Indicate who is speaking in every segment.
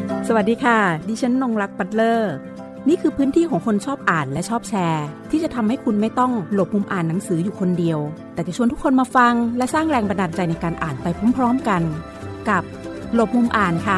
Speaker 1: สวัสดีค่ะดิฉันนงรักปัตเลอร์นี่คือพื้นที่ของคนชอบอ่านและชอบแชร์ที่จะทำให้คุณไม่ต้องหลบมุมอ่านหนังสืออยู่คนเดียวแต่จะชวนทุกคนมาฟังและสร้างแรงบันดาลใจในการอ่านไปพร้อมๆกันกับหลบมุมอ่านค่ะ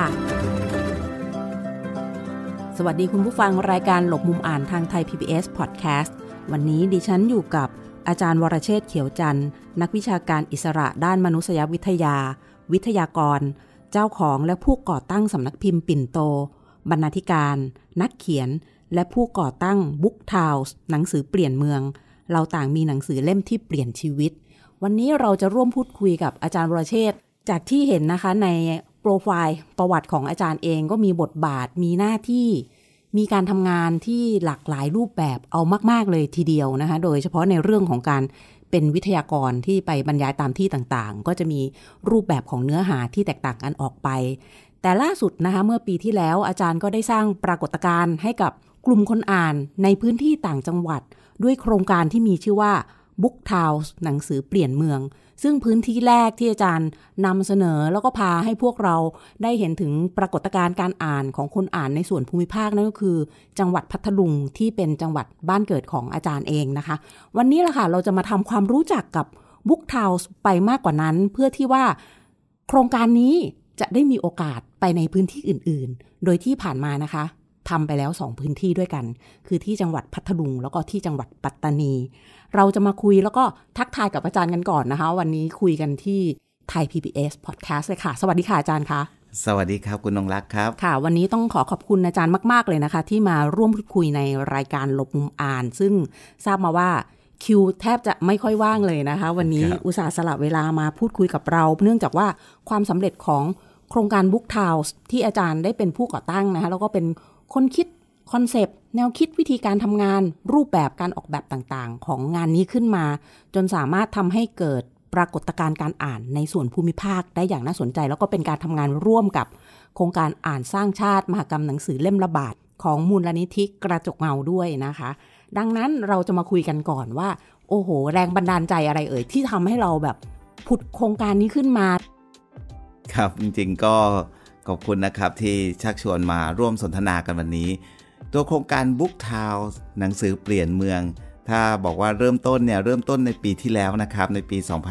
Speaker 1: สวัสดีคุณผู้ฟังรายการหลบมุมอ่านทางไทย PBS Podcast วันนี้ดิฉันอยู่กับอาจารย์วรเชษฐ์เขียวจันทร์นักวิชาการอิสระด้านมนุษยวิทยาวิทยากรเจ้าของและผู้ก่อตั้งสำนักพิมพ์ปิ่นโตบรรณาธิการนักเขียนและผู้ก่อตั้ง Book Towns หนังสือเปลี่ยนเมืองเราต่างมีหนังสือเล่มที่เปลี่ยนชีวิตวันนี้เราจะร่วมพูดคุยกับอาจารย์วรเชษฐ์จากที่เห็นนะคะในโปรไฟล์ประวัติของอาจารย์เองก็มีบทบาทมีหน้าที่มีการทำงานที่หลากหลายรูปแบบเอามากๆเลยทีเดียวนะคะโดยเฉพาะในเรื่องของการเป็นวิทยากรที่ไปบรรยายตามที่ต่างๆก็จะมีรูปแบบของเนื้อหาที่แตกต่างกันออกไปแต่ล่าสุดนะคะเมื่อปีที่แล้วอาจารย์ก็ได้สร้างปรากฏการณ์ให้กับกลุ่มคนอ่านในพื้นที่ต่างจังหวัดด้วยโครงการที่มีชื่อว่า Book Towns หนังสือเปลี่ยนเมืองซึ่งพื้นที่แรกที่อาจารย์นำเสนอแล้วก็พาให้พวกเราได้เห็นถึงปรากฏการณ์การอ่านของคนอ่านในส่วนภูมิภาคนั่นก็คือจังหวัดพัทลุงที่เป็นจังหวัดบ้านเกิดของอาจารย์เองนะคะวันนี้ล่ะค่ะเราจะมาทำความรู้จักกับ Book Towns ไปมากกว่านั้นเพื่อที่ว่าโครงการนี้จะได้มีโอกาสไปในพื้นที่อื่นๆโดยที่ผ่านมานะคะทำไปแล้ว2พื้นที่ด้วยกันคือที่จังหวัดพัทลุงแล้วก็ที่จังหวัดปัตตานีเราจะมาคุยแล้วก็ทักทายกับอาจารย์กันก่อนนะคะวันนี้คุยกันที่ไทย PBS Podcast เลยค่ะสวัสดีค่ะอาจารย์คะ
Speaker 2: สวัสดีครับคุณนงรักครับ
Speaker 1: ค่ะวันนี้ต้องขอบคุณอาจารย์มากๆเลยนะคะที่มาร่วมพูดคุยในรายการหลบมุมอ่านซึ่งทราบมาว่าคิวแทบจะไม่ค่อยว่างเลยนะคะวันนี้อุตส่าห์สละเวลามาพูดคุยกับเราเนื่องจากว่าความสำเร็จของโครงการ Book Towns ที่อาจารย์ได้เป็นผู้ก่อตั้งนะคะแล้วก็เป็นคนคิดคอนเซปต์แนวคิดวิธีการทำงานรูปแบบการออกแบบต่างๆของงานนี้ขึ้นมาจนสามารถทำให้เกิดปรากฏการณ์การอ่านในส่วนภูมิภาคได้อย่างน่าสนใจแล้วก็เป็นการทำงานร่วมกับโครงการอ่านสร้างชาติมหกรรมหนังสือเล่มละบาทของมูลนิธิกระจกเงาด้วยนะคะดังนั้นเราจะมาคุยกันก่อนว่าโอ้โหแรงบันดาลใจอะไรเอ่ยที่ทำให้เราแบบผุดโครงการนี้ขึ้นมา
Speaker 2: ครับจริงๆก็ขอบคุณนะครับที่ชักชวนมาร่วมสนทนากันวันนี้ตัวโครงการ Book Towns หนังสือเปลี่ยนเมืองถ้าบอกว่าเริ่มต้นในปีที่แล้วนะครับในปี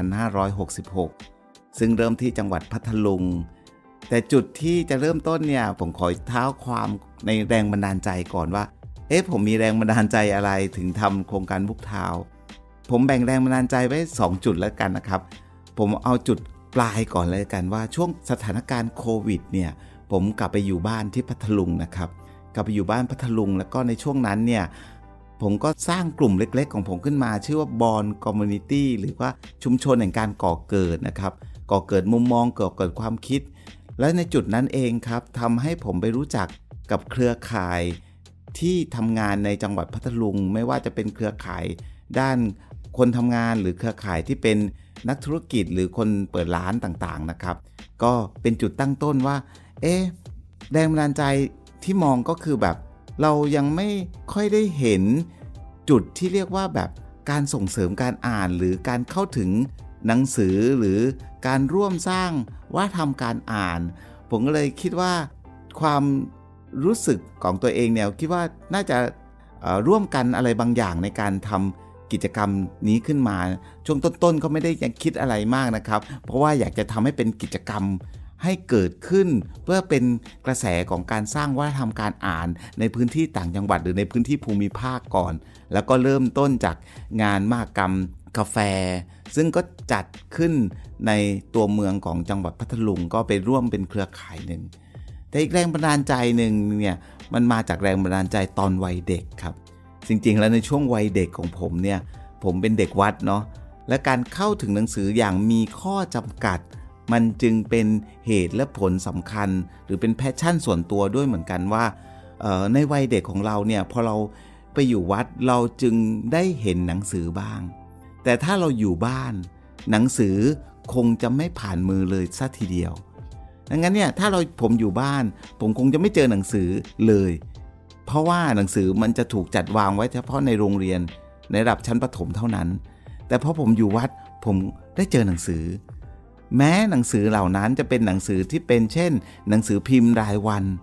Speaker 2: 2566 ซึ่งเริ่มที่จังหวัดพัทลุงแต่จุดที่จะเริ่มต้นผมขอเท้าความในแรงบันดาลใจก่อนว่าผมมีแรงบันดาลใจอะไรถึงทำโครงการ Book Towns ผมแบ่งแรงบันดาลใจไว้2จุดแล้วกันนะครับผมเอาจุดปลายก่อนเลยกันว่าช่วงสถานการณ์โควิดผมกลับไปอยู่บ้านที่พัทลุงนะครับกลับไปอยู่บ้านพัทลุงแล้วก็ในช่วงนั้นผมก็สร้างกลุ่มเล็กๆของผมขึ้นมาชื่อว่า Born Community หรือว่าชุมชนแห่งการก่อเกิดนะครับก่อเกิดมุมมองก่อเกิดความคิดและในจุดนั้นเองครับทำให้ผมไปรู้จักกับเครือข่ายที่ทำงานในจังหวัดพัทลุงไม่ว่าจะเป็นเครือข่ายด้านคนทำงานหรือเครือข่ายที่เป็นนักธุรกิจหรือคนเปิดร้านต่างๆนะครับก็เป็นจุดตั้งต้นว่าแรงบันดาลใจที่มองก็คือแบบเรายังไม่ค่อยได้เห็นจุดที่เรียกว่าแบบการส่งเสริมการอ่านหรือการเข้าถึงหนังสือหรือการร่วมสร้างวัฒนธรรมการอ่านผมก็เลยคิดว่าความรู้สึกของตัวเองคิดว่าน่าจะร่วมกันอะไรบางอย่างในการทำกิจกรรมนี้ขึ้นมาช่วงต้นๆก็ไม่ได้ยังคิดอะไรมากนะครับเพราะว่าอยากจะทำให้เป็นกิจกรรมให้เกิดขึ้นเพื่อเป็นกระแสของการสร้างวัฒนธรรมการอ่านในพื้นที่ต่างจังหวัดหรือในพื้นที่ภูมิภาคก่อนแล้วก็เริ่มต้นจากงานมหกรรมกาแฟซึ่งก็จัดขึ้นในตัวเมืองของจังหวัดพัทลุงก็ไปร่วมเป็นเครือข่ายหนึ่งแต่อีกแรงบันดาลใจหนึ่งมันมาจากแรงบันดาลใจตอนวัยเด็กครับจริงๆแล้วในช่วงวัยเด็กของผมผมเป็นเด็กวัดเนาะและการเข้าถึงหนังสืออย่างมีข้อจำกัดมันจึงเป็นเหตุและผลสำคัญหรือเป็นแพชชั่นส่วนตัวด้วยเหมือนกันว่าในวัยเด็กของเราพอเราไปอยู่วัดเราจึงได้เห็นหนังสือบ้างแต่ถ้าเราอยู่บ้านหนังสือคงจะไม่ผ่านมือเลยซะทีเดียวดังนั้นถ้าผมอยู่บ้านผมคงจะไม่เจอหนังสือเลยเพราะว่าหนังสือมันจะถูกจัดวางไว้เฉพาะในโรงเรียนในระดับชั้นประถมเท่านั้นแต่พอผมอยู่วัดผมได้เจอหนังสือแม้หนังสือเหล่านั้นจะเป็นหนังสือที่เป็นเช่นหนังสือพิมพ์รายวัน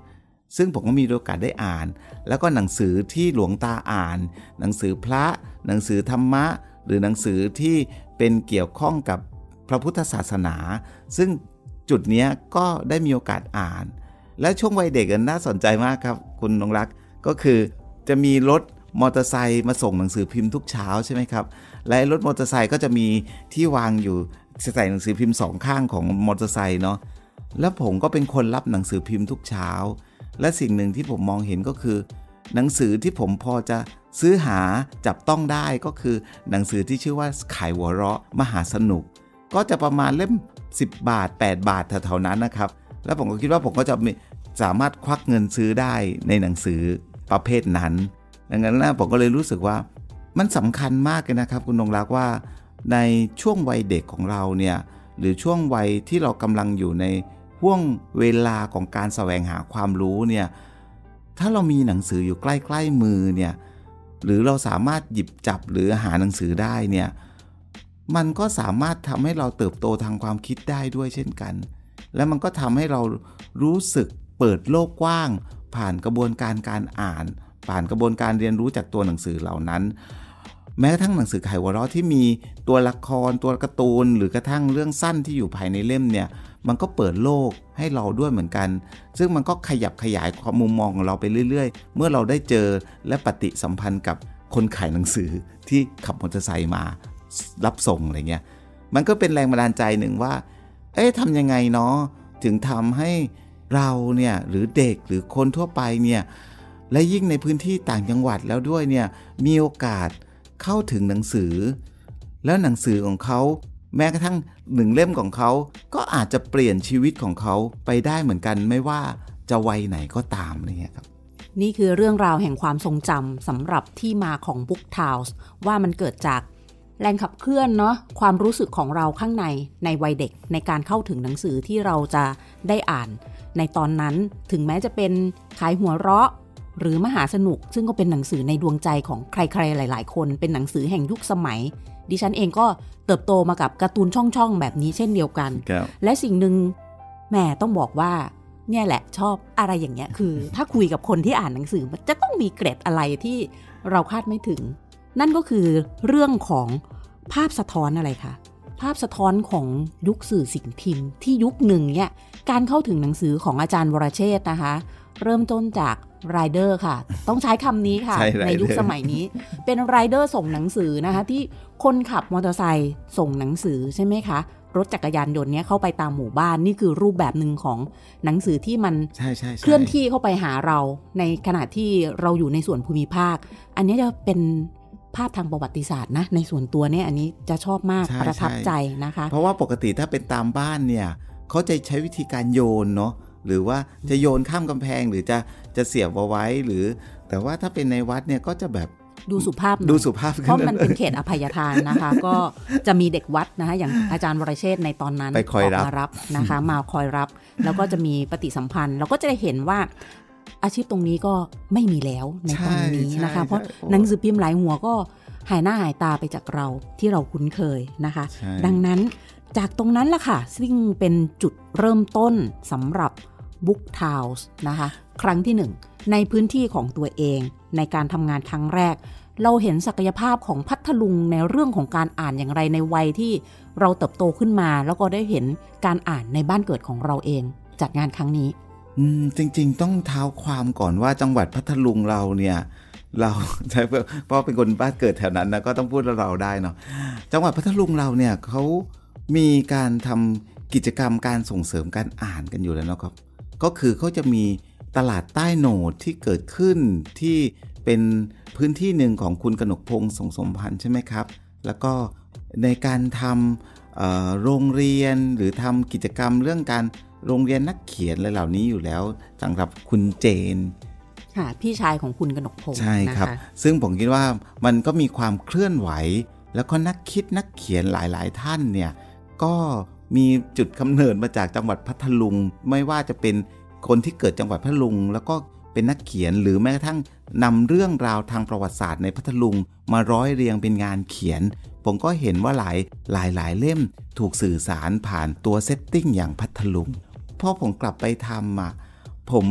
Speaker 2: ซึ่งผมก็มีโอกาสได้อ่านแล้วก็หนังสือที่หลวงตาอ่านหนังสือพระหนังสือธรรมะหรือหนังสือที่เป็นเกี่ยวข้องกับพระพุทธศาสนาซึ่งจุดนี้ก็ได้มีโอกาสอ่านและช่วงวัยเด็กน่าสนใจมากครับคุณนงรักก็คือจะมีรถมอเตอร์ไซค์มาส่งหนังสือพิมพ์ทุกเช้าใช่ไหมครับและรถมอเตอร์ไซค์ก็จะมีที่วางอยู่ใส่หนังสือพิมพ์สองข้างของมอเตอร์ไซค์เนาะแล้วผมก็เป็นคนรับหนังสือพิมพ์ทุกเช้าและสิ่งหนึ่งที่ผมมองเห็นก็คือหนังสือที่ผมพอจะซื้อหาจับต้องได้ก็คือหนังสือที่ชื่อว่าไขหัวเราะมหาสนุกก็จะประมาณเล่ม10 บาท8 บาทแถวๆนั้นนะครับแล้วผมก็คิดว่าผมก็จะสามารถควักเงินซื้อได้ในหนังสือประเภทนั้นดังนั้นนะผมก็เลยรู้สึกว่ามันสำคัญมากเลยนะครับคุณนงรักว่าในช่วงวัยเด็กของเราเนี่ยหรือช่วงวัยที่เรากำลังอยู่ในห่วงเวลาของการแสวงหาความรู้เนี่ยถ้าเรามีหนังสืออยู่ใกล้ๆมือเนี่ยหรือเราสามารถหยิบจับหรือหาหนังสือได้เนี่ยมันก็สามารถทำให้เราเติบโตทางความคิดได้ด้วยเช่นกันและมันก็ทำให้เรารู้สึกเปิดโลกกว้างผ่านกระบวนการการอ่านผ่านกระบวนการเรียนรู้จากตัวหนังสือเหล่านั้นแม้กระทั่งหนังสือไขหัวเราะที่มีตัวละครตัวการ์ตูนหรือกระทั่งเรื่องสั้นที่อยู่ภายในเล่มเนี่ยมันก็เปิดโลกให้เราด้วยเหมือนกันซึ่งมันก็ขยับขยายความมุมมองของเราไปเรื่อยๆเมื่อเราได้เจอและปฏิสัมพันธ์กับคนขายหนังสือที่ขับมอเตอร์ไซค์มารับส่งอะไรเงี้ยมันก็เป็นแรงบันดาลใจหนึ่งว่าทำยังไงเนาะถึงทำให้เราเนี่ยหรือเด็กหรือคนทั่วไปเนี่ยและยิ่งในพื้นที่ต่างจังหวัดแล้วด้วยเนี่ยมีโอกาสเข้าถึงหนังสือแล้วหนังสือของเขาแม้กระทั่ง1 เล่มของเขาก็อาจจะเปลี่ยนชีวิตของเขาไปได้เหมือนกันไม่ว่าจะวัยไหนก็ตามอะไรเงี้ยครับ
Speaker 1: นี่คือเรื่องราวแห่งความทรงจำสำหรับที่มาของ Book Tales ว่ามันเกิดจากแรงขับเคลื่อนเนาะความรู้สึกของเราข้างในวัยเด็กในการเข้าถึงหนังสือที่เราจะได้อ่านในตอนนั้นถึงแม้จะเป็นขายหัวเราะหรือมหาสนุกซึ่งก็เป็นหนังสือในดวงใจของใครๆหลายๆคนเป็นหนังสือแห่งยุคสมัยดิฉันเองก็เติบโตมากับการ์ตูนช่องๆแบบนี้เช่นเดียวกันและสิ่งหนึ่งแม่ต้องบอกว่าเนี่ยแหละชอบอะไรอย่างเงี้ยคือถ้าคุยกับคนที่อ่านหนังสือมันจะต้องมีเกร็ดอะไรที่เราคาดไม่ถึงนั่นก็คือเรื่องของภาพสะท้อนอะไรคะภาพสะท้อนของยุคสื่อสิ่งพิมพ์ที่ยุคหนึ่งเนี่ยการเข้าถึงหนังสือของอาจารย์วรเชษฐ์นะคะเริ่มต้นจากไรเดอร์ค่ะต้องใช้คำนี้ค่ะ ในยุคสมัยนี้เป็นไรเดอร์ส่งหนังสือนะคะที่คนขับมอเตอร์ไซค์ส่งหนังสือใช่ไหมคะรถจักรยานยนต์เนี้ยเข้าไปตามหมู่บ้านนี่คือรูปแบบหนึ่งของหนังสือที่มันเคลื่อนที่เข้าไปหาเราในขณะที่เราอยู่ในส่วนภูมิภาคอันนี้จะเป็นภาพทางประวัติศาสตร์นะในส่วนตัวเนี่ยอันนี้จะชอบมากประทับใจนะคะ
Speaker 2: เพราะว่าปกติถ้าเป็นตามบ้านเนี่ยเขาจะใช้วิธีการโยนเนาะหรือว่าจะโยนข้ามกำแพงหรือจะเสียบเอาไว้หรือแต่ว่าถ้าเป็นในวัดเนี่ยก็จะแบบ
Speaker 1: ดูสุภาพเพราะมันเป็นเขตอภัยทานนะคะก็จะมีเด็กวัดนะคะอย่างอาจารย์วรเชษฐ์ในตอนนั้น
Speaker 2: ออก
Speaker 1: มารับนะคะมาคอยรับแล้วก็จะมีปฏิสัมพันธ์เราก็จะได้เห็นว่าอาชีพตรงนี้ก็ไม่มีแล้วในตอนนี้นะคะเพราะหนังสือพิมพ์หลายหัวก็หายหน้าหายตาไปจากเราที่เราคุ้นเคยนะคะดังนั้นจากตรงนั้นล่ะค่ะซึ่งเป็นจุดเริ่มต้นสำหรับ Book Tales นะคะครั้งที่1ในพื้นที่ของตัวเองในการทำงานครั้งแรกเราเห็นศักยภาพของพัทลุงในเรื่องของการอ่านอย่างไรในวัยที่เราเติบโตขึ้นมาแล้วก็ได้เห็นการอ่านในบ้านเกิดของเราเองจัดงานครั้งนี้
Speaker 2: จริงๆต้องเท้าความก่อนว่าจังหวัดพัทลุงเราเนี่ยเราใช่เพราะเป็นคนบ้านเกิดแถวนั้นนะก็ต้องพูดเราได้เนาะจังหวัดพัทลุงเราเนี่ยเขามีการทำกิจกรรมการส่งเสริมการอ่านกันอยู่แล้วนะครับก็คือเขาจะมีตลาดใต้โหนดที่เกิดขึ้นที่เป็นพื้นที่หนึ่งของคุณกนกพงษ์สงสมพันธ์ใช่ไหมครับแล้วก็ในการทำโรงเรียนหรือทำกิจกรรมเรื่องการโรงเรียนนักเขียนอะไรเหล่านี้อยู่แล้วสำหรับคุณเจน
Speaker 1: ค่ะพี่ชายของคุณกนกพงษ์
Speaker 2: ใช่ครับซึ่งผมคิดว่ามันก็มีความเคลื่อนไหวแล้วก็นักคิดนักเขียนหลายๆท่านเนี่ยก็มีจุดกำเนิดมาจากจังหวัดพัทลุงไม่ว่าจะเป็นคนที่เกิดจังหวัดพัทลุงแล้วก็เป็นนักเขียนหรือแม้กระทั่งนำเรื่องราวทางประวัติศาสตร์ในพัทลุงมาร้อยเรียงเป็นงานเขียนผมก็เห็นว่าหลายเล่มถูกสื่อสารผ่านตัวเซตติ้งอย่างพัทลุงพอผมกลับไปทำผม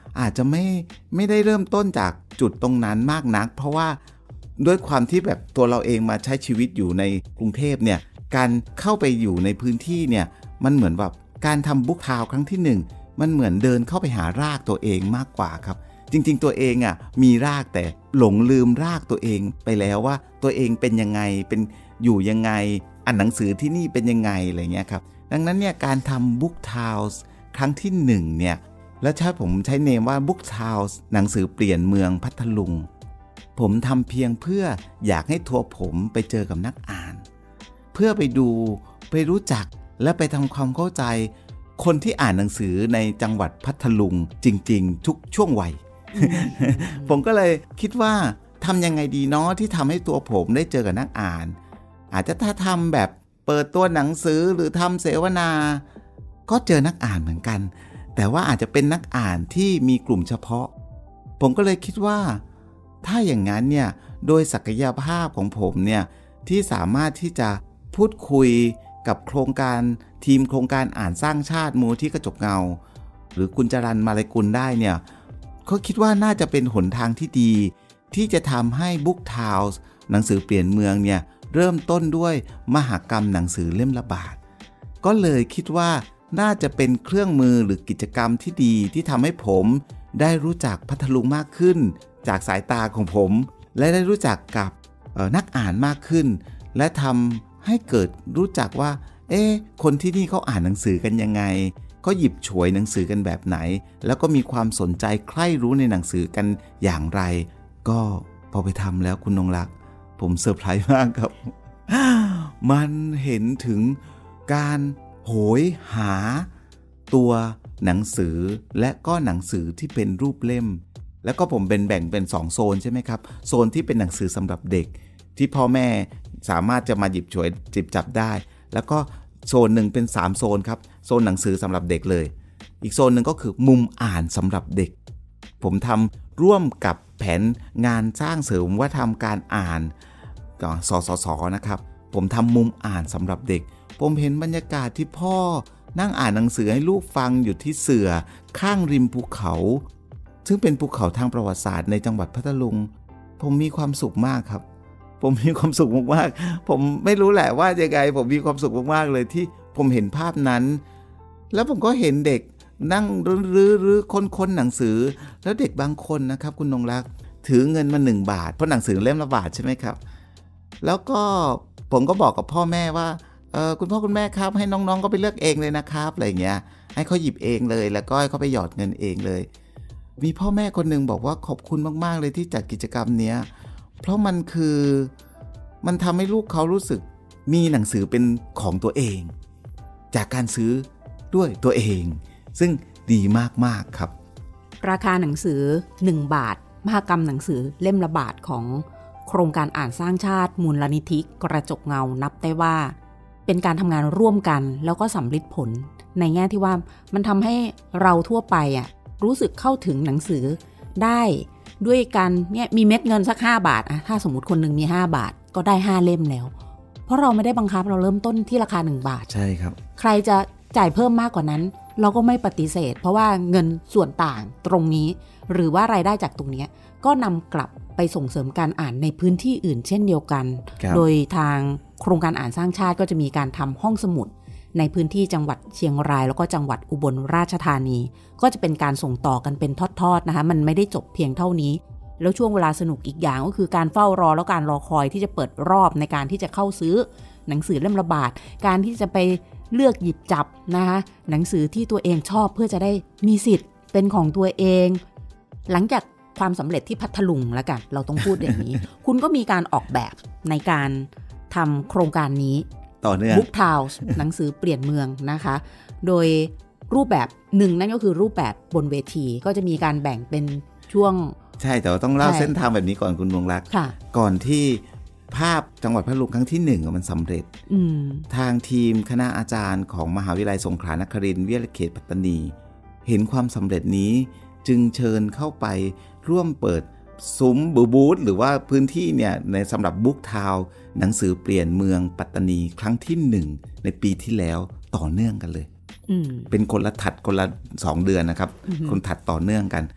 Speaker 2: อาจจะไม่ได้เริ่มต้นจากจุดตรงนั้นมากนักเพราะว่าด้วยความที่แบบตัวเราเองมาใช้ชีวิตอยู่ในกรุงเทพเนี่ยการเข้าไปอยู่ในพื้นที่เนี่ยมันเหมือนแบบการทำบุ๊กทาวน์ครั้งที่1มันเหมือนเดินเข้าไปหารากตัวเองมากกว่าครับจริงๆตัวเองอ่ะมีรากแต่หลงลืมรากตัวเองไปแล้วว่าตัวเองเป็นยังไงเป็นอยู่ยังไงอ่านหนังสือที่นี่เป็นยังไงอะไรเงี้ยครับดังนั้นเนี่ยการทำบุ๊กทาวน์ครั้งที่1เนี่ยแล้วผมใช้เนมว่าบุ๊กทาวน์หนังสือเปลี่ยนเมืองพัทลุงผมทำเพียงเพื่ออยากให้ทัวร์ผมไปเจอกับนักอ่านเพื่อไปดูไปรู้จักและไปทำความเข้าใจคนที่อ่านหนังสือในจังหวัดพัทลุงจริงๆทุกช่วงวัย ผมก็เลยคิดว่าทำยังไงดีเนาะที่ทำให้ตัวผมได้เจอกับนักอ่านอาจจะถ้าทำแบบเปิดตัวหนังสือหรือทำเสวนาก็เจอนักอ่านเหมือนกันแต่ว่าอาจจะเป็นนักอ่านที่มีกลุ่มเฉพาะผมก็เลยคิดว่าถ้าอย่างนั้นเนี่ยโดยศักยภาพของผมเนี่ยที่สามารถที่จะพูดคุยกับโครงการทีมโครงการอ่านสร้างชาติมูลที่กระจกเงาหรือคุณจรัญ มาลัยกุลได้เนี่ยเขาคิดว่าน่าจะเป็นหนทางที่ดีที่จะทำให้บุ๊กทาวน์หนังสือเปลี่ยนเมืองเนี่ยเริ่มต้นด้วยมหกรรมหนังสือเล่มละบาทก็เลยคิดว่าน่าจะเป็นเครื่องมือหรือกิจกรรมที่ดีที่ทำให้ผมได้รู้จักพัทลุงมากขึ้นจากสายตาของผมและได้รู้จักกับนักอ่านมากขึ้นและทำให้เกิดรู้จักว่าคนที่นี่เขาอ่านหนังสือกันยังไงเขาหยิบฉวยหนังสือกันแบบไหนแล้วก็มีความสนใจใคร่รู้ในหนังสือกันอย่างไรก็พอไปทำแล้วคุณนงรักผมเซอร์ไพรส์มากครับ มันเห็นถึงการโหยหาตัวหนังสือและก็หนังสือที่เป็นรูปเล่มแล้วก็ผมแบ่งเป็น2โซนใช่ไหมครับโซนที่เป็นหนังสือสำหรับเด็กที่พ่อแม่สามารถจะมาหยิบฉวยจิบจับได้แล้วก็โซนหนึ่งเป็น3โซนครับโซนหนังสือสำหรับเด็กเลยอีกโซนหนึ่งก็คือมุมอ่านสำหรับเด็กผมทำร่วมกับแผนงานสร้างเสริมวัฒนธรรมการอ่านสสสนะครับผมทำมุมอ่านสำหรับเด็กผมเห็นบรรยากาศที่พ่อนั่งอ่านหนังสือให้ลูกฟังอยู่ที่เสื่อข้างริมภูเขาซึ่งเป็นภูเขาทางประวัติศาสตร์ในจังหวัดพัทลุงผมมีความสุขมากครับผมมีความสุขมากๆผมไม่รู้แหละว่ายังไงผมมีความสุขมากๆเลยที่ผมเห็นภาพนั้นแล้วผมก็เห็นเด็กนั่งรื้อค้นหนังสือแล้วเด็กบางคนนะครับคุณนงรักถือเงินมา1 บาทเพราะหนังสือเล่มละบาทใช่ไหมครับแล้วก็ผมก็บอกกับพ่อแม่ว่าคุณพ่อคุณแม่ครับให้น้องๆก็ไปเลือกเองเลยนะครับอะไรอย่างเงี้ยให้เขาหยิบเองเลยแล้วก็ให้เขาไปหยอดเงินเองเลยมีพ่อแม่คนหนึ่งบอกว่าขอบคุณมากๆเลยที่จัดกิจกรรมเนี้ยเพราะมันทำให้ลูกเขารู้สึกมีหนังสือเป็นของตัวเองจากการซื้อด้วยตัวเองซึ่งดีมากๆครับ
Speaker 1: ราคาหนังสือ1 บาทมหกรรมหนังสือเล่มละบาทของโครงการอ่านสร้างชาติมูลนิธิกระจกเงานับได้ว่าเป็นการทำงานร่วมกันแล้วก็สำลิดผลในแง่ที่ว่ามันทำให้เราทั่วไปรู้สึกเข้าถึงหนังสือได้ด้วยการเนี่ยมีเม็ดเงินสัก5 บาทถ้าสมมติคนหนึ่งมี5 บาทก็ได้5 เล่มแล้วเพราะเราไม่ได้บังคับเราเริ่มต้นที่ราคา1 บาท
Speaker 2: ใช่ครับ
Speaker 1: ใครจะจ่ายเพิ่มมากกว่านั้นเราก็ไม่ปฏิเสธเพราะว่าเงินส่วนต่างตรงนี้หรือว่ารายได้จากตรงนี้ก็นำกลับไปส่งเสริมการอ่านในพื้นที่อื่นเช่นเดียวกันโดยทางโครงการอ่านสร้างชาติก็จะมีการทำห้องสมุดในพื้นที่จังหวัดเชียงรายแล้วก็จังหวัดอุบลราชธานีก็จะเป็นการส่งต่อกันเป็นทอดๆนะคะมันไม่ได้จบเพียงเท่านี้แล้วช่วงเวลาสนุกอีกอย่างก็คือการเฝ้ารอแล้วการรอคอยที่จะเปิดรอบในการที่จะเข้าซื้อหนังสือเล่มละบาทการที่จะไปเลือกหยิบจับนะคะหนังสือที่ตัวเองชอบเพื่อจะได้มีสิทธิ์เป็นของตัวเองหลังจากความสำเร็จที่พัทลุงแล้วกันเราต้องพูดอย่างนี้ คุณก็มีการออกแบบในการทำโครงการนี้
Speaker 2: ต่อเนื่อง
Speaker 1: Book Towns หนังสือเปลี่ยนเมืองนะคะโดยรูปแบบหนึ่งนั่นก็คือรูปแบบบนเวทีก็จะมีการแบ่งเป็นช่วง
Speaker 2: ใช่แต่ว่าต้องเล่าเส้นทางแบบนี้ก่อนคุณดวงรักก่อนที่ภาพจังหวัดพัทลุงครั้งที่1มันสำเร็จทางทีมคณะอาจารย์ของมหาวิทยาลัยสงขลานครินทร์วิทยาเขตปัตตานีเห็นความสำเร็จนี้จึงเชิญเข้าไปร่วมเปิดซุ้มบูธหรือว่าพื้นที่เนี่ยในสำหรับบุ๊กทาวน์หนังสือเปลี่ยนเมืองปัตตานีครั้งที่1ในปีที่แล้วต่อเนื่องกันเลยเป็นคนละ2 เดือนนะครับคนถัดต่อเนื่องกัน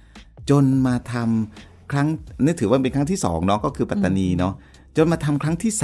Speaker 2: จนมาทำครั้งนี่ถือว่าเป็นครั้งที่2เนาะก็คือปัตตานีเนาะจนมาทำครั้งที่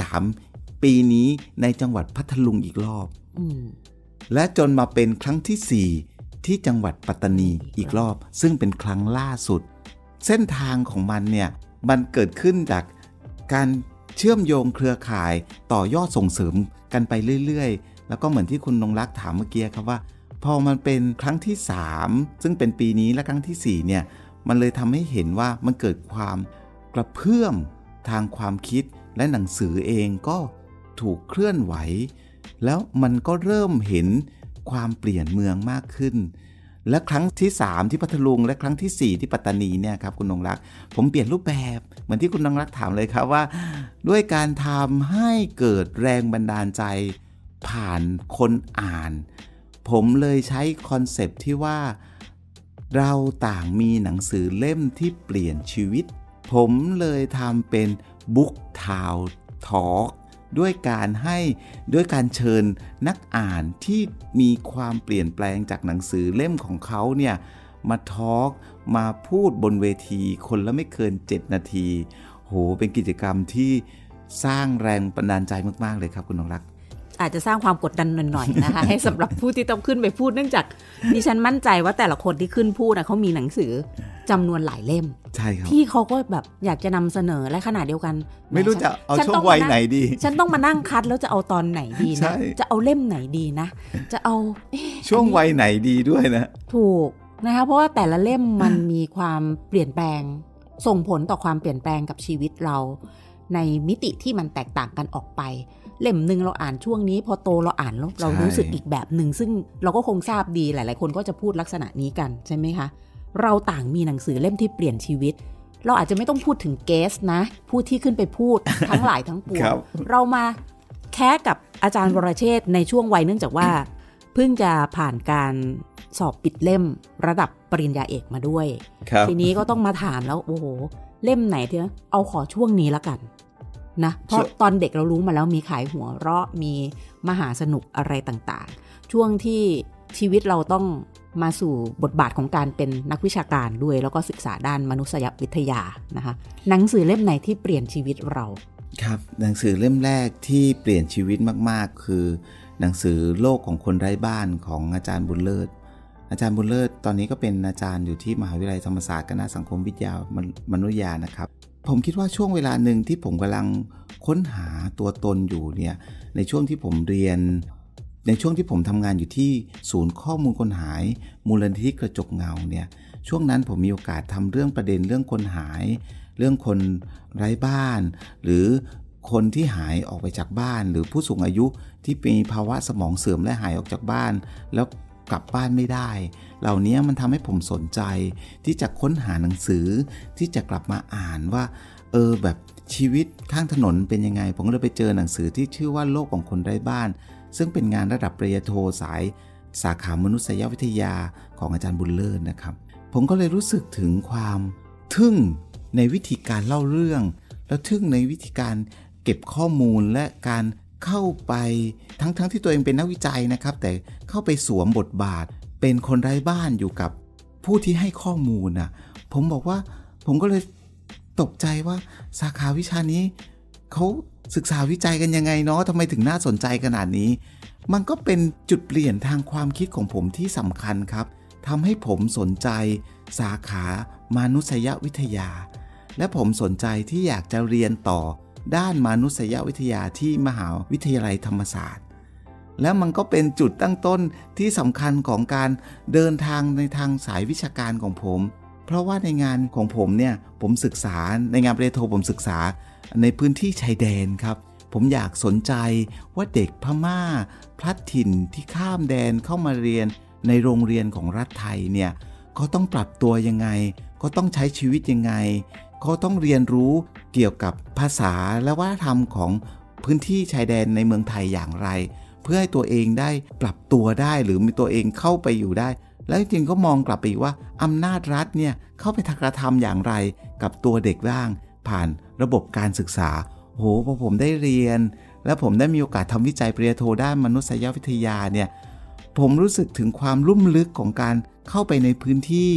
Speaker 2: 3ปีนี้ในจังหวัดพัทลุงอีกรอบและจนมาเป็นครั้งที่4ที่จังหวัดปัตตานีอีกรอบซึ่งเป็นครั้งล่าสุดเส้นทางของมันเนี่ยมันเกิดขึ้นจากการเชื่อมโยงเครือข่ายต่อยอดส่งเสริมกันไปเรื่อยๆแล้วก็เหมือนที่คุณนงรักถามเมื่อกี้ครับว่าพอมันเป็นครั้งที่3ซึ่งเป็นปีนี้และครั้งที่4เนี่ยมันเลยทำให้เห็นว่ามันเกิดความกระเพื่อมทางความคิดและหนังสือเองก็ถูกเคลื่อนไหวแล้วมันก็เริ่มเห็นความเปลี่ยนเมืองมากขึ้นและครั้งที่3ที่พัทลุงและครั้งที่4ที่ปัตตานีเนี่ยครับคุณนงรักผมเปลี่ยนรูปแบบเหมือนที่คุณนงรักถามเลยครับว่าด้วยการทำให้เกิดแรงบันดาลใจผ่านคนอ่านผมเลยใช้คอนเซปต์ที่ว่าเราต่างมีหนังสือเล่มที่เปลี่ยนชีวิตผมเลยทำเป็น Book Town Talk ด้วยการเชิญนักอ่านที่มีความเปลี่ยนแปลงจากหนังสือเล่มของเขาเนี่ยมาทอล์กมาพูดบนเวทีคนละไม่เกิน7นาทีโหเป็นกิจกรรมที่สร้างแรงบันดาลใจมากๆเลยครับคุณนงรัก
Speaker 1: อาจจะสร้างความกดดันหน่อยๆนะคะ ให้สำหรับผู้ที่ต้องขึ้นไปพูดเนื่องจากดิฉันมั่นใจว่าแต่ละคนที่ขึ้นพูดเขามีหนังสือจำนวนหลายเล่ม
Speaker 2: ใช่ครับ
Speaker 1: ที่เขาก็แบบอยากจะนำเสนอและขณะเดียวกัน
Speaker 2: ไม่รู้จะเอาช่วงวัยไหนดี
Speaker 1: ฉันต้องมานั่งคัดแล้วจะเอาตอนไหนดีนะจะเอาเล่มไหนดีนะจะเอา
Speaker 2: ช่วงวัยไหนดีด้วยนะ
Speaker 1: ถูกนะคะเพราะว่าแต่ละเล่มมันมีความเปลี่ยนแปลงส่งผลต่อความเปลี่ยนแปลงกับชีวิตเราในมิติที่มันแตกต่างกันออกไปเล่มนึงเราอ่านช่วงนี้พอโตเราอ่านแล้วเรารู้สึกอีกแบบนึงซึ่งเราก็คงทราบดีหลายๆคนก็จะพูดลักษณะนี้กันใช่ไหมคะเราต่างมีหนังสือเล่มที่เปลี่ยนชีวิตเราอาจจะไม่ต้องพูดถึงเกสนะผู้ที่ขึ้นไปพูด ทั้งหลายทั้งปวง เรามาแค่กับอาจารย์วรเชษฐ์ในช่วงวัยเนื่องจากว่าเพิ่งจะผ่านการสอบปิดเล่มระดับปริญญาเอกมาด้วยทีนี้ก็ต้องมาถามแล้วโอ้โหเล่มไหนเถอะเอาขอช่วงนี้ละกันนะเพราะตอนเด็กเรารู้มาแล้วมีขายหัวเราะมีมหาสนุกอะไรต่างๆช่วงที่ชีวิตเราต้องมาสู่บทบาทของการเป็นนักวิชาการด้วยแล้วก็ศึกษาด้านมนุษยวิทยานะคะหนังสือเล่มไหนที่เปลี่ยนชีวิตเรา
Speaker 2: ครับหนังสือเล่มแรกที่เปลี่ยนชีวิตมากๆคือหนังสือโลกของคนไร้บ้านของอาจารย์บุญเลิศอาจารย์บุญเลิศตอนนี้ก็เป็นอาจารย์อยู่ที่มหาวิทยาลัยธรรมศาสตร์คณะสังคมวิทยามนุษยานะครับผมคิดว่าช่วงเวลาหนึ่งที่ผมกำลังค้นหาตัวตนอยู่เนี่ยในช่วงที่ผมเรียนในช่วงที่ผมทำงานอยู่ที่ศูนย์ข้อมูลคนหายมูลนิธิกระจกเงาเนี่ยช่วงนั้นผมมีโอกาสทำเรื่องประเด็นเรื่องคนหายเรื่องคนไร้บ้านหรือคนที่หายออกไปจากบ้านหรือผู้สูงอายุที่มีภาวะสมองเสื่อมและหายออกจากบ้านแล้วกลับบ้านไม่ได้เหล่านี้มันทำให้ผมสนใจที่จะค้นหาหนังสือที่จะกลับมาอ่านว่าแบบชีวิตข้างถนนเป็นยังไงผมก็เลยไปเจอหนังสือที่ชื่อว่าโลกของคนไร้บ้านซึ่งเป็นงานระดับปริญญาโทสาขามนุษยวิทยาของอาจารย์บุญเลิศนะครับผมก็เลยรู้สึกถึงความทึ่งในวิธีการเล่าเรื่องแล้วทึ่งในวิธีการเก็บข้อมูลและการเข้าไปทั้งที่ตัวเองเป็นนักวิจัยนะครับแต่เข้าไปสวมบทบาทเป็นคนไร้บ้านอยู่กับผู้ที่ให้ข้อมูลนะผมบอกว่าผมก็เลยตกใจว่าสาขาวิชานี้เขาศึกษาวิจัยกันยังไงเนาะทำไมถึงน่าสนใจขนาดนี้มันก็เป็นจุดเปลี่ยนทางความคิดของผมที่สำคัญครับทำให้ผมสนใจสาขามนุษยวิทยาและผมสนใจที่อยากจะเรียนต่อด้านมนุษยวิทยาที่มหาวิทยาลัยธรรมศาสตร์และมันก็เป็นจุดตั้งต้นที่สำคัญของการเดินทางในทางสายวิชาการของผมเพราะว่าในงานของผมเนี่ยผมศึกษาในงานปริญญาโทผมศึกษาในพื้นที่ชายแดนครับผมอยากสนใจว่าเด็กพม่าพลัดถิ่นที่ข้ามแดนเข้ามาเรียนในโรงเรียนของรัฐไทยเนี่ยเขาต้องปรับตัวยังไงเขาต้องใช้ชีวิตยังไงเขาต้องเรียนรู้เกี่ยวกับภาษาและวัฒนธรรมของพื้นที่ชายแดนในเมืองไทยอย่างไรเพื่อให้ตัวเองได้ปรับตัวได้หรือมีตัวเองเข้าไปอยู่ได้แล้วจริงๆก็มองกลับไปอีกว่าอำนาจรัฐเนี่ยเข้าไปกระทำอย่างไรกับตัวเด็กบ้างผ่านระบบการศึกษาโหพอผมได้เรียนและผมได้มีโอกาสทำวิจัยปริญญาโทด้านมนุษยวิทยาเนี่ยผมรู้สึกถึงความลุ่มลึกของการเข้าไปในพื้นที่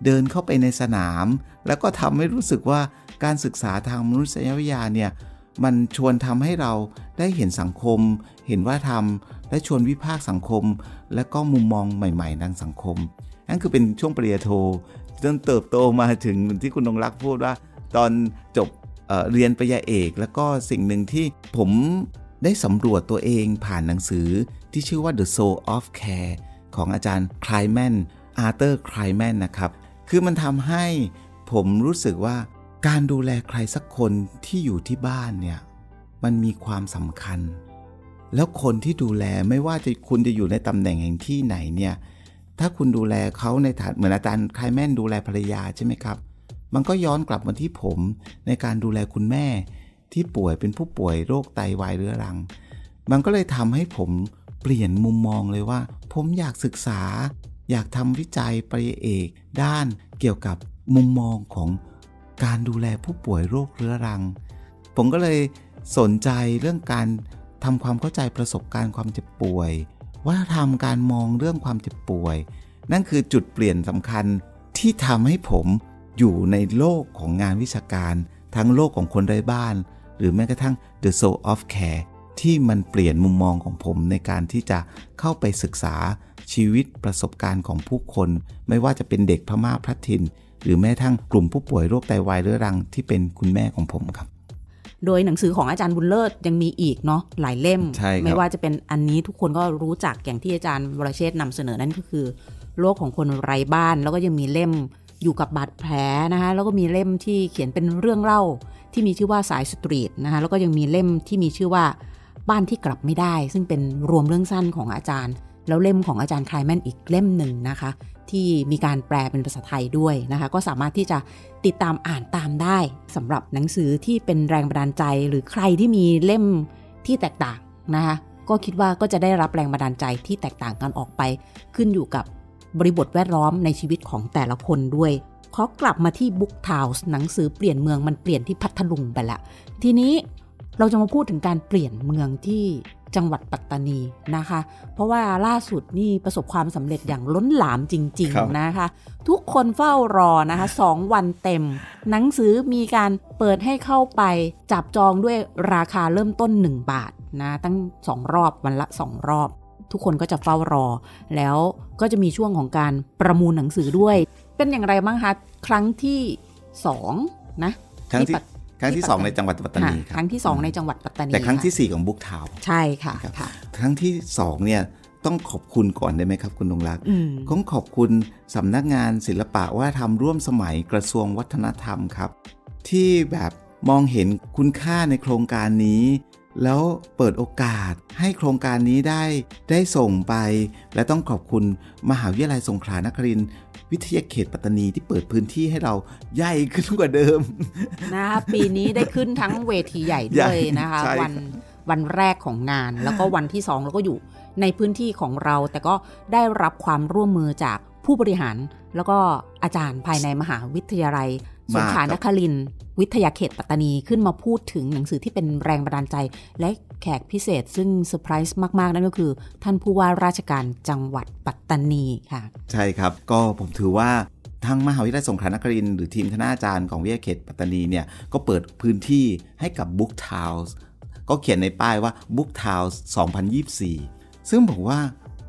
Speaker 2: เดินเข้าไปในสนามแล้วก็ทำให้รู้สึกว่าการศึกษาทางมนุษยวิทยาเนี่ยมันชวนทำให้เราได้เห็นสังคมเห็นวัฒนธรรมและชวนวิพากษ์สังคมและก็มุมมองใหม่ๆทางสังคมนั่นคือเป็นช่วงปริญญาโทจนเติบโตมาถึงที่คุณนงรักพูดว่าตอนจบเรียนปริญญาเอกแล้วก็สิ่งหนึ่งที่ผมได้สำรวจตัวเองผ่านหนังสือที่ชื่อว่า The Soul of Care ของอาจารย์ไคลแมนอาร์เธอร์ไคลแมนนะครับคือมันทำให้ผมรู้สึกว่าการดูแลใครสักคนที่อยู่ที่บ้านเนี่ยมันมีความสำคัญแล้วคนที่ดูแลไม่ว่าจะคุณจะอยู่ในตำแหน่งแห่งที่ไหนเนี่ยถ้าคุณดูแลเขาในฐานเหมือนอาจารย์ไคลแมนดูแลภรรยาใช่ไหมครับมันก็ย้อนกลับมาที่ผมในการดูแลคุณแม่ที่ป่วยเป็นผู้ป่วยโรคไตวายเรื้อรังมันก็เลยทำให้ผมเปลี่ยนมุมมองเลยว่าผมอยากศึกษาอยากทำวิจัยปริญญาเอกด้านเกี่ยวกับมุมมองของการดูแลผู้ป่วยโรคเรื้อรังผมก็เลยสนใจเรื่องการทำความเข้าใจประสบการณ์ความเจ็บป่วยว่าทำการมองเรื่องความเจ็บป่วยนั่นคือจุดเปลี่ยนสำคัญที่ทำให้ผมอยู่ในโลกของงานวิชาการทั้งโลกของคนไร้บ้านหรือแม้กระทั่ง The Soul of Care ที่มันเปลี่ยนมุมมองของผมในการที่จะเข้าไปศึกษาชีวิตประสบการณ์ของผู้คนไม่ว่าจะเป็นเด็กพม่าพลัดถิ่นหรือแม้กระทั่งกลุ่มผู้ป่วยโรคไตวายเรื้อรังที่เป็นคุณแม่ของผมครับ
Speaker 1: โดยหนังสือของอาจารย์บุญเลิศยังมีอีกเนาะหลายเล่มไม่ว่าจะเป็นอันนี้ทุกคนก็รู้จักอย่างที่อาจารย์วรเชษฐ์นำเสนอนั่นก็คือโลกของคนไร้บ้านแล้วก็ยังมีเล่มอยู่กับบาดแผลนะคะแล้วก็มีเล่มที่เขียนเป็นเรื่องเล่าที่มีชื่อว่าสายสตรีทนะคะแล้วก็ยังมีเล่มที่มีชื่อว่าบ้านที่กลับไม่ได้ซึ่งเป็นรวมเรื่องสั้นของอาจารย์แล้วเล่มของอาจารย์ไคลแมนอีกเล่มหนึ่งนะคะที่มีการแปลเป็นภาษาไทยด้วยนะคะก็สามารถที่จะติดตามอ่านตามได้สำหรับหนังสือที่เป็นแรงบันดาลใจหรือใครที่มีเล่มที่แตกต่างนะคะก็คิดว่าก็จะได้รับแรงบันดาลใจที่แตกต่างกันออกไปขึ้นอยู่กับบริบทแวดล้อมในชีวิตของแต่ละคนด้วยขอกลับมาที่บุ๊กทาวส์หนังสือเปลี่ยนเมืองมันเปลี่ยนที่พัทลุงไปละทีนี้เราจะมาพูดถึงการเปลี่ยนเมืองที่จังหวัดปัตตานีนะคะเพราะว่าล่าสุดนี่ประสบความสำเร็จอย่างล้นหลามจริงๆนะคะทุกคนเฝ้ารอนะคะ2 วันเต็มหนังสือมีการเปิดให้เข้าไปจับจองด้วยราคาเริ่มต้น1 บาทนะตั้ง2 รอบวันละ2 รอบทุกคนก็จะเฝ้ารอแล้วก็จะมีช่วงของการประมูลหนังสือด้วยเป็นอย่างไรบ้างคะครั้งที่2นะ
Speaker 2: ครั้งที่2ในจังหวัดปัตตานีครับ
Speaker 1: ครั้งที่2ในจังหวัดปัตตานี
Speaker 2: แต่ครั้งที่4ของบุ๊กทาวน์
Speaker 1: ใช่ค่ะ
Speaker 2: ครั้งที่2เนี่ยต้องขอบคุณก่อนได้ไหมครับคุณนงรักต้องขอบคุณสำนักงานศิลปะวัฒนธรรมร่วมสมัยกระทรวงวัฒนธรรมครับที่แบบมองเห็นคุณค่าในโครงการนี้แล้วเปิดโอกาสให้โครงการนี้ได้ส่งไปและต้องขอบคุณมหาวิทยาลัยสงขลานครินทร์วิทยาเขตปัตตานีที่เปิดพื้นที่ให้เราใหญ่ขึ้นกว่าเดิม
Speaker 1: นะคะปีนี้ได้ขึ้นทั้งเวทีใหญ่ด้วยนะคะวันแรกของงานแล้วก็วันที่2แล้วก็อยู่ในพื้นที่ของเราแต่ก็ได้รับความร่วมมือจากผู้บริหารแล้วก็อาจารย์ภายในมหาวิทยาลัยสงขลานครินทร์วิทยาเขตปัตตานีขึ้นมาพูดถึงหนังสือที่เป็นแรงบันดาลใจและแขกพิเศษซึ่งเซอร์ไพรส์มากๆนั่นก็คือท่านผู้ว่าราชการจังหวัดปัตตานีค่ะ
Speaker 2: ใช่ครับก็ผมถือว่าทางมหาวิทยาลัยสงขลานครินทร์หรือทีมคณาจารย์ของวิทยาเขตปัตตานีเนี่ยก็เปิดพื้นที่ให้กับ Book Towns ก็เขียนในป้ายว่า Book Towns 2024 ซึ่งผมว่า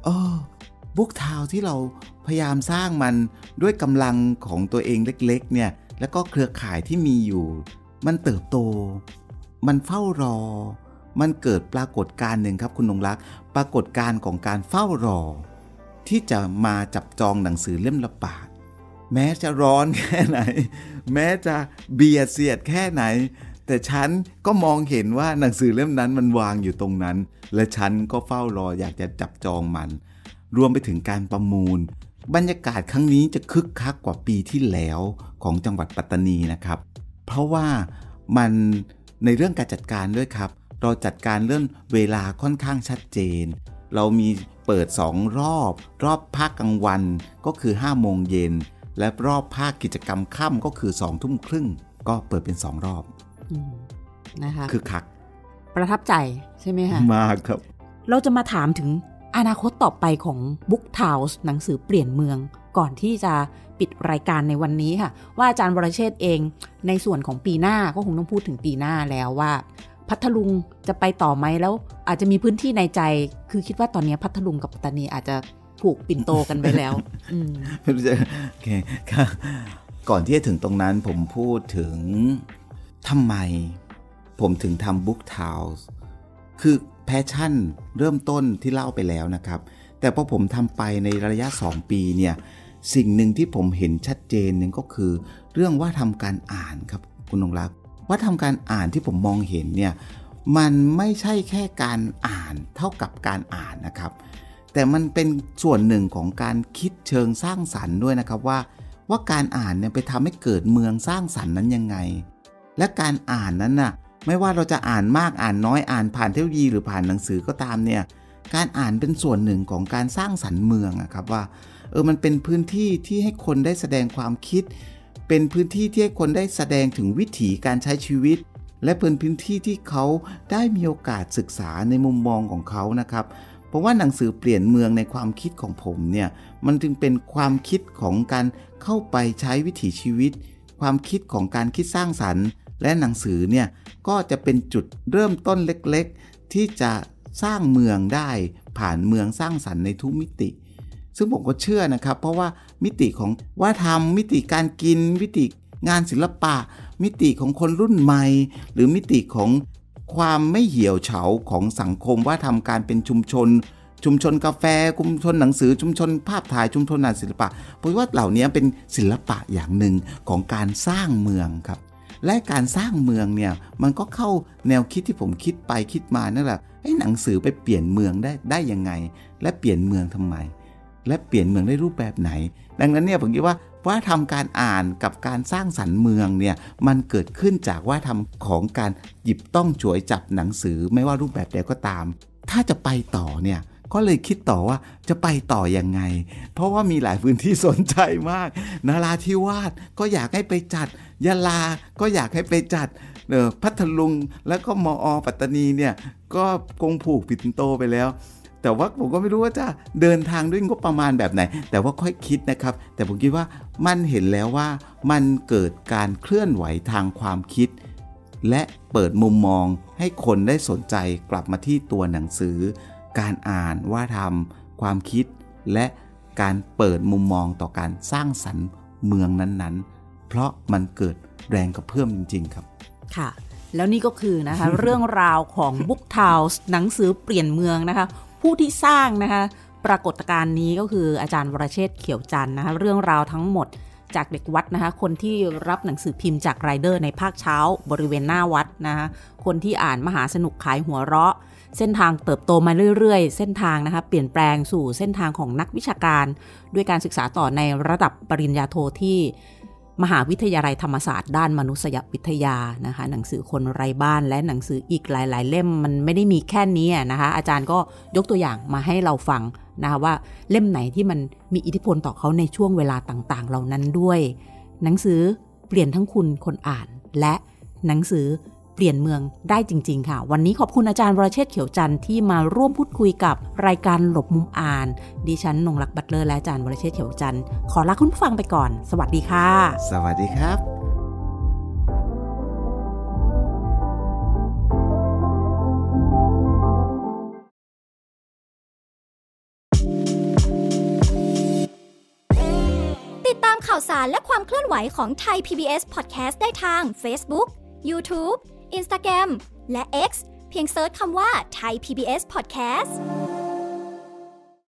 Speaker 2: Book Towns ที่เราพยายามสร้างมันด้วยกำลังของตัวเองเล็กๆเนี่ยแล้วก็เครือข่ายที่มีอยู่มันเติบโตมันเฝ้ารอมันเกิดปรากฏการณ์หนึ่งครับคุณนงรักปรากฏการณ์ของการเฝ้ารอที่จะมาจับจองหนังสือเล่มละบาทแม้จะร้อนแค่ไหนแม้จะเบียดเสียดแค่ไหนแต่ฉันก็มองเห็นว่าหนังสือเล่มนั้นมันวางอยู่ตรงนั้นและฉันก็เฝ้ารออยากจะจับจองมันรวมไปถึงการประมูลบรรยากาศครั้งนี้จะคึกคักกว่าปีที่แล้วของจังหวัดปัตตานีนะครับเพราะว่ามันในเรื่องการจัดการด้วยครับเราจัดการเรื่องเวลาค่อนข้างชัดเจนเรามีเปิด2 รอบภาคกลางวันก็คือ 5 โมงเย็นและรอบภาคกิจกรรมค่ำก็คือ 2 ทุ่มครึ่งก็เปิดเป็น2 รอบ
Speaker 1: นะคะ
Speaker 2: คือคัก
Speaker 1: ประทับใจใช่ไหมคะ
Speaker 2: มากครับ
Speaker 1: เราจะมาถามถึงอนาคตต่อไปของ Book Towns หนังสือเปลี่ยนเมืองก่อนที่จะปิดรายการในวันนี้ค่ะว่าอาจารย์วรเชษฐ์เองในส่วนของปีหน้าก็คงต้องพูดถึงปีหน้าแล้วว่าพัทลุงจะไปต่อไหมแล้วอาจจะมีพื้นที่ในใจคือคิดว่าตอนนี้พัทลุงกับปัตตานีอาจจะผูกปิ่นโตกันไปแล้ว
Speaker 2: โอเคค่ะก่อนที่จะถึงตรงนั้นผมพูดถึงทำไมผมถึงทำบุ๊กทาวส์คือแพชชั่นเริ่มต้นที่เล่าไปแล้วนะครับแต่พอผมทำไปในระยะ2ปีเนี่ยสิ่งหนึ่งที่ผมเห็นชัดเจนหนึ่งก็คือเรื่องว่าทำการอ่านครับคุณนงรักว่าทำการอ่านที่ผมมองเห็นเนี่ยมันไม่ใช่แค่การอ่านเท่ากับการอ่านนะครับแต่มันเป็นส่วนหนึ่งของการคิดเชิงสร้างสรรค์ด้วยนะครับว่าการอ่านเนี่ยไปทำให้เกิดเมืองสร้างสรรค์นั้นยังไงและการอ่านนั้นน่ะไม่ว่าเราจะอ่านมากอ่านน้อยอ่านผ่านเทคโนโลยีหรือผ่านหนังสือก็ตามเนี่ยการอ่านเป็นส่วนหนึ่งของการสร้างสรรค์เมืองครับว่ามันเป็นพื้นที่ที่ให้คนได้แสดงความคิดเป็นพื้นที่ที่ให้คนได้แสดงถึงวิถีการใช้ชีวิตและเป็นพื้นที่ที่เขาได้มีโอกาสศึกษาในมุมมองของเขานะครับเพราะว่าหนังสือเปลี่ยนเมืองในความคิดของผมเนี่ยมันจึงเป็นความคิดของการเข้าไปใช้วิถีชีวิตความคิดของการคิดสร้างสรรค์และหนังสือเนี่ยก็จะเป็นจุดเริ่มต้นเล็กๆที่จะสร้างเมืองได้ผ่านเมืองสร้างสรรค์ในทุกมิติซึ่งผมก็เชื่อนะครับเพราะว่ามิติของวัฒนธรรมมิติการกินมิติงานศิลปะมิติของคนรุ่นใหม่หรือมิติของความไม่เหี่ยวเฉาของสังคมว่าทำการเป็นชุมชนกาแฟชุมชนหนังสือชุมชนภาพถ่ายชุมชนงานศิลปะเพราะว่าเหล่านี้เป็นศิลปะอย่างหนึ่งของการสร้างเมืองครับและการสร้างเมืองเนี่ยมันก็เข้าแนวคิดที่ผมคิดไปคิดมานั่นแหละหนังสือไปเปลี่ยนเมืองได้ยังไงและเปลี่ยนเมืองทำไมและเปลี่ยนเมืองได้รูปแบบไหนดังนั้นเนี่ยผมคิดว่าทำการอ่านกับการสร้างสรรค์เมืองเนี่ยมันเกิดขึ้นจากว่าทำของการหยิบต้องฉวยจับหนังสือไม่ว่ารูปแบบใดก็ตามถ้าจะไปต่อเนี่ยก็เลยคิดต่อว่าจะไปต่อยังไงเพราะว่ามีหลายพื้นที่สนใจมากนราธิวาสก็อยากให้ไปจัดยะลาก็อยากให้ไปจัดพัทลุงแล้วก็มอปัตตานีเนี่ยก็คงผูกปิ่นโตไปแล้วแต่ว่าผมก็ไม่รู้ว่าจะเดินทางด้วยงบประมาณแบบไหนแต่ว่าค่อยคิดนะครับแต่ผมคิดว่ามันเห็นแล้วว่ามันเกิดการเคลื่อนไหวทางความคิดและเปิดมุมมองให้คนได้สนใจกลับมาที่ตัวหนังสือการอ่านว่าทำความคิดและการเปิดมุมมองต่อการสร้างสรรค์เมืองนั้นๆเพราะมันเกิดแรงกระเพื่อมจริงๆครับ
Speaker 1: ค่ะแล้วนี่ก็คือนะคะ เรื่องราวของ Book Towns หนังสือเปลี่ยนเมืองนะคะผู้ที่สร้างนะคะปรากฏการณ์นี้ก็คืออาจารย์วรเชษฐ์เขียวจันทร์นะคะเรื่องราวทั้งหมดจากเด็กวัดนะคะคนที่รับหนังสือพิมพ์จากไรเดอร์ในภาคเช้าบริเวณหน้าวัดนะคะคนที่อ่านมหาสนุกขายหัวเราะเส้นทางเติบโตมาเรื่อยๆเส้นทางนะคะเปลี่ยนแปลงสู่เส้นทางของนักวิชาการด้วยการศึกษาต่อในระดับปริญญาโทที่มหาวิทยาลัยธรรมศาสตร์ด้านมนุษยวิทยานะคะหนังสือคนไร้บ้านและหนังสืออีกหลายๆเล่มมันไม่ได้มีแค่นี้นะคะอาจารย์ก็ยกตัวอย่างมาให้เราฟังนะคะว่าเล่มไหนที่มันมีอิทธิพลต่อเขาในช่วงเวลาต่างๆเหล่านั้นด้วยหนังสือเปลี่ยนทั้งคุณคนอ่านและหนังสือเปลี่ยนเมืองได้จริงๆค่ะวันนี้ขอบคุณอาจารย์วรเชษฐ์เขียวจันทร์ที่มาร่วมพูดคุยกับรายการหลบมุมอ่านดิฉันนงลักษณ์บัตเลอร์และอาจารย์วรเชษฐ์เขียวจันทร์ขอลาคุณผู้ฟังไปก่อนสวัสดีค่ะ
Speaker 2: สวัสดีครับ
Speaker 3: ติดตามข่าวสารและความเคลื่อนไหวของไทย PBS Podcast ได้ทาง Facebook, YouTube, Instagram และ X เพียงเสิร์ชคำว่า Thai PBS Podcast